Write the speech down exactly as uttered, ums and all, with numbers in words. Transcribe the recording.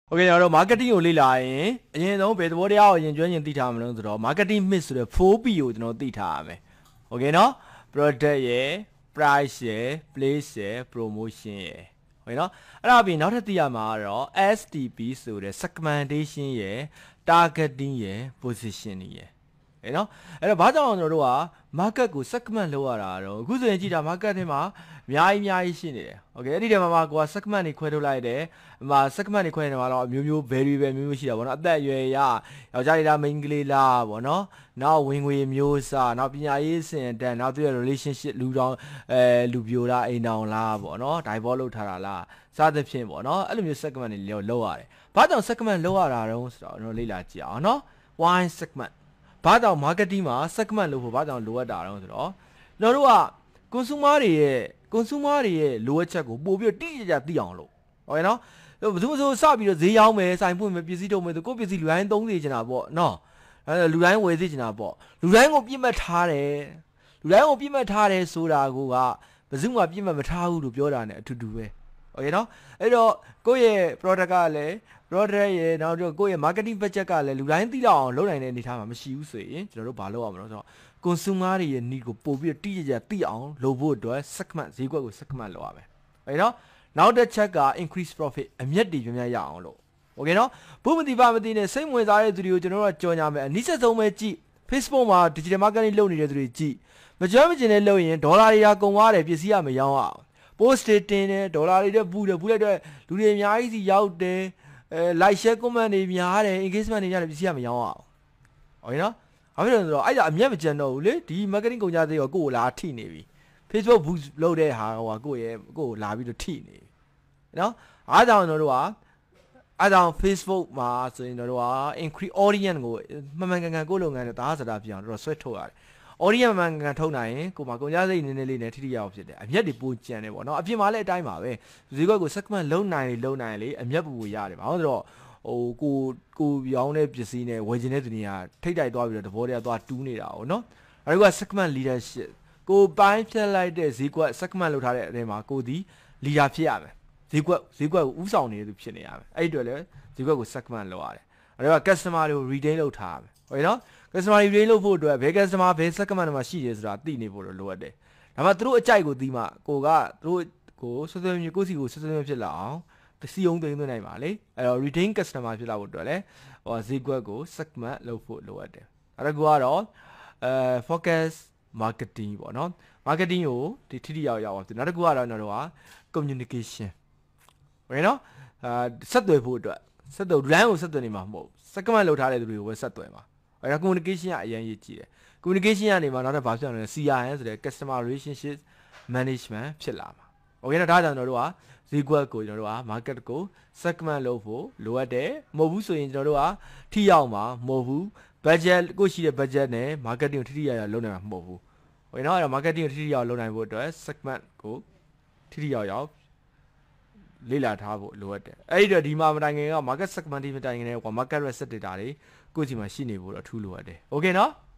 โอเคကျွန်တော်တို့ marketing ကိုလေ့လာရင်အရင်ဆုံးဘယ်သဘောတရားကိုရင်ကျွမ်းရင်သိထားမှာလဲဆိုတော့ marketing mix ဆိုတဲ့ four P ကိုကျွန်တော်သိထားရမယ်โอเคเนาะ product ရယ် price ရယ် place ရယ် promotion ရယ်โอเคเนาะအဲ့ဒါပြီးနောက်ထပ်သိရမှာကတော့ S T P ဆိုတဲ့ segmentation ရယ် targeting ရယ် positioning ရယ်အဲ့နော်အဲ့တော့ဘာကြောင့်ကျွန်တော်တို့က market ကို segment လုပ်ရတာတော့အခုဆိုရင်ကြည့်တာ market ထဲမှာအများကြီးအများကြီးရှိနေတယ်โอเคအဲ့ဒီထဲမှာမှာကိုက segment တွေခွဲထုတ်လိုက်တယ်ဟိုမှာ segment တွေခွဲနေမှာတော့အမျိုးမျိုး variable မျိုးမျိုးရှိတာပေါ့နော်အသက်အရွယ်ရယောက်ျားလေးလား main ကလေးလားပေါ့နော်နောက်ဝင်ငွေမျိုးစားနောက်ပညာရေးစင်တန်းနောက်သူရဲ့ relationship လူတောင်အဲလူပြိုလားအိမ်တောင်လားပေါ့နော် divorce လုပ်ထားတာလားစသဖြင့်ပေါ့နော်အဲ့လိုမျိုး segment တွေလောက်ရတယ်ဘာကြောင့် segment လောက်ရတာတုံးဆိုတော့ကျွန်တော်လေ့လာကြည့်အောင်နော် why segmentဘာကြောင့် marketing မှာ segment လို့ဖို့ဘာကြောင့်လိုအပ်တာတုံးဆိုတော့ကျွန်တော်တို့က consumer တွေရဲ့ consumer တွေရဲ့လိုအပ်ချက်ကိုပို့ပြီးတိကျကျသိအောင်လို့ဟုတ်ရဲ့နော်ဘယ်သူမှဆိုစပြီးတော့ဈေးရောက်မယ်ဆိုင်ဖွင့်မယ်ပစ္စည်းထုတ်မယ်ဆိုကိုယ့်ပစ္စည်းလူတိုင်းသုံးစေချင်တာပေါ့နော်အဲလူတိုင်းဝယ်စေချင်တာပေါ့လူတိုင်းကိုပြစ်မှတ်ထားတယ်လူတိုင်းကိုပြစ်မှတ်ထားတယ်ဆိုတာကဘယ်သူမှပြစ်မှတ်မထားဘူးလို့ပြောတာ ਨੇ အတူတူပဲဟုတ်ရဲ့နော်အဲ့တော့ကိုယ့်ရဲ့ product ကလည်း product ရဲ့နောက်တော့ကိုယ့်ရဲ့ marketing budget ကလည်းလူတိုင်းသိလောက်အောင်လုပ်နိုင်တဲ့အနေအထားမှာမရှိဘူးဆိုရင်ကျွန်တော်တို့ဘာလုပ်ရမလဲဆိုတော့ consumer တွေရဲ့ need ကိုပို့ပြီးတိကျကျသိအောင်လုပ်ဖို့အတွက် segment ဈေးကွက်ကို segment လုပ်ရမယ်ဟုတ်နော်နောက်တစ်ချက်က increase profit အမြတ်တွေများများရအောင်လို့โอเคနော်ဘုမတိပါမတိနဲ့စိတ်ဝင်စားတဲ့သူတွေကိုကျွန်တော်တို့ကကြော်ညာမယ်အနည်းဆက်ဆုံးပဲကြည့် Facebook မှာ digital marketing လုပ်နေတဲ့သူတွေကြည့်မကြွမကျင်နဲ့လုပ်ရင်ဒေါ်လာတွေကကုန်သွားတယ်ပစ္စည်းကမရောင်းအောင် post တင်တယ်ဒေါ်လာတွေတက်ပူတယ်ပူလိုက်တော့လူတွေအများကြီးစီရောက်တယ်အဲ like share comment တွေများတယ် engagement တွေများတယ်ပစ္စည်းကမရောင်းအောင်ဟုတ်နော်ဘာဖြစ်လို့လဲဆိုတော့အဲ့ဒါအမြတ်မကျန်တော့ဘူးလေဒီ marketing ကုန်ကြသေးရောကိုယ်လာထိနေပြီ Facebook boost လုပ်တဲ့ဟာဟိုကိုယ့်ရဲ့ကိုယ်လာပြီးတော့ထိနေပြီနော်အားကြောင့်ကျွန်တော်တို့ကအားကြောင့် Facebook မှာဆိုရင်တို့က increase audience ကိုမှန်မှန်ကန်ကန်ကိုယ့်လုပ်ငန်းနဲ့သားစတာပြအောင်တို့ဆွဲထုတ်ရတယ် audience မှန်မှန်ကန်ထုတ်နိုင်ရင်ကိုယ်မှာကုန်ကြစိတ်နည်းနည်းလေးနဲ့ထိထိရအောင်ဖြစ်တယ်အမြတ်တွေပိုကျန်တယ်ပေါ့နော်အပြင်မှာလည်းအတိုင်းပါပဲဈေးကွက်ကို segment လုံနိုင်လုံနိုင်လေအမြတ်ပူပူရတယ်ဘာလို့ဆိုတော့ဟိုကိုကိုရောင်းတဲ့ပစ္စည်းနဲ့ဝယ်ခြင်းတဲ့သူတွေကထိတ်တိုက်သွားပြီးတော့တဘောတည်းသွားတူးနေတာပေါ့နော်အဲဒီက segment leadership ကိုပိုင်းဖြတ်လိုက်တဲ့ဈေးကွက် segment လုပ်ထားတဲ့အထဲမှာကိုဒီ leader ဖြစ်ရမယ်ဈေးကွက်ဈေးကွက်ကိုဥဆောင်နေတဲ့သူဖြစ်နေရမယ်အဲ့ဒီအတွက်လည်းဈေးကွက်ကို segment လုပ်ရတယ်အဲဒီက customer တွေကို retain လုပ်ထားရမယ်ဟုတ်နော် customer retain လုပ်ဖို့အတွက်ဘယ် customer ဘယ် segment မှာရှိရဲဆိုတာသိနေဖို့လိုအပ်တယ်ဒါမှသူတို့အကြိုက်ကိုသိမှကိုကသူတို့ကိုဆွဆွမျိုးကိုစီကိုဆွဆွမျိုးဖြစ်လာအောင်စီအောင်သိမ်းသွင်းနိုင်ပါလေအဲ့တော့ retain customer ဖြစ်လာဖို့အတွက်လည်းဟိုဈေးကွက်ကို segment လုပ်ဖို့လိုအပ်တယ်အဲ့ဒါကတော့အဲ focus marketing ပေါ့နော် marketing ကိုဒီထိထိရောက်ရောက်အောင်နောက်တစ်ခုကတော့ကျွန်တော်တို့က communication โอเคနော်အာဆက်သွယ်ဖို့အတွက်ဆက်သွယ် brand ကိုဆက်သွယ်နေမှာမဟုတ် segment လုပ်ထားတဲ့သူတွေကိုပဲဆက်သွယ်မှာအဲ့ဒါ communication ကအရင်ရေးကြည့်တယ် communication ကနေမှာနောက်ထပ်ဘာဖြစ်အောင်လဲ C R M ဆိုတဲ့ customer relationship management ဖြစ်လာမှာโอเคနော်ဒါကြောင့်ကျွန်တော်တို့ကဈေးကွက်ကိုကျွန်တော်တို့က market ကို segment လုပ်ဖို့လိုအပ်တယ်မဟုတ်ဘူးဆိုရင်ကျွန်တော်တို့ကထိရောက်မှာမဟုတ်ဘူး budget ကိုရှိတဲ့ budget နဲ့ marketing ကိုထိထိရောက်ရောက်လုပ်နိုင်မှာမဟုတ်ဘူးโอเคနော်အဲ့တော့ marketing ကိုထိထိရောက်လုပ်နိုင်ဖို့အတွက် segment ကိုထိထိရောက်ရောက်လေ့လာထားဖို့လိုအပ်တယ်အဲ့ဒီတော့ဒီမှာမတိုင်ခင်က market segment ဒီမတိုင်ခင်က market research data တွေကိုယ့်စီမှာရှိနေဖို့တော့အထူးလိုအပ်တယ်โอเคနော်